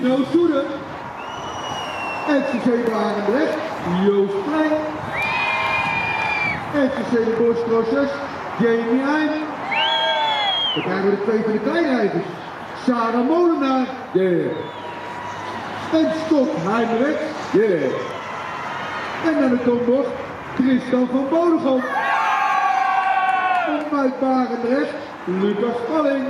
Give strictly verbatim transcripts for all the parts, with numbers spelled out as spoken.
Joost Soede. F C C Barendrecht, Joost Klein. F C C de Boschcrossers, Jamie Heijn. Dan krijgen we de twee van de kleinrijders. Sarah Molenaar. Yeah. En Scott Heimrecht. Yeah. En naar de kombocht Tristan van Bodegom. En uit Barendrecht Lucas Stalling.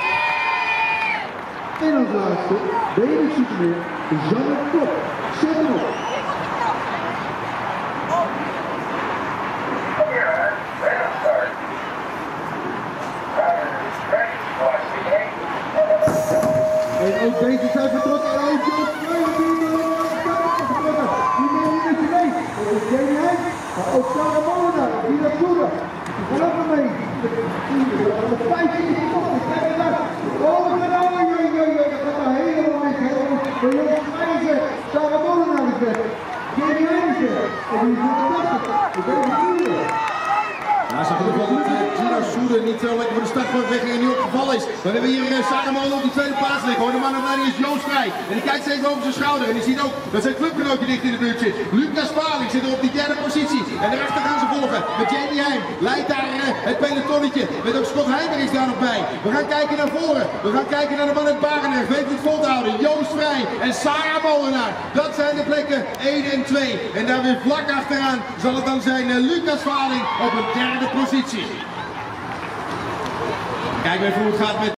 En als laatste, B M X Supermeer, Janne Klop. Zet hem op. En ook deze zijn vertrokken. En ook Joost Klein die vertrokken. Die nemen niet met je mee. Dat is Jamie Heijn, maar ook Sarah Molenaar. Die dat Soede. Die gaan ook nog mee. De vijftien seconden. Kijk eens daar. Oh, we gaan nou. Jee, jee, jee. Dat gaat nou helemaal mis. De Joost Klein is weg. Sarah Molenaar is weg. Jamie Heijn is weg. En die is weer tachtig. Ik ben het hier. Ja, zag in ieder geval dat uh, Gino Soede niet zo lekker voor de startpunt weg en niet opgevallen is. Dan hebben we hier uh, Sarah Molenaar op die tweede plaats liggen hoor. De man op leiding is Joost Vrij. En die kijkt steeds over zijn schouder en die ziet ook dat zijn clubgenootje dicht in de buurt zit. Lucas Paling zit er op die derde positie. En daarachter gaan ze volgen met Jamie Heijn. Leidt daar uh, het pelotonnetje. Met ook Scott Heimer is daar nog bij. We gaan kijken naar voren. We gaan kijken naar de man uit Barendrecht. Weet het vol te houden. Joost Vrij en Sarah Molenaar. Dat zijn de plekken één en twee. En daar weer vlak achteraan zal het dan zijn uh, Lucas Paling op een derde positie. Kijk even hoe het gaat met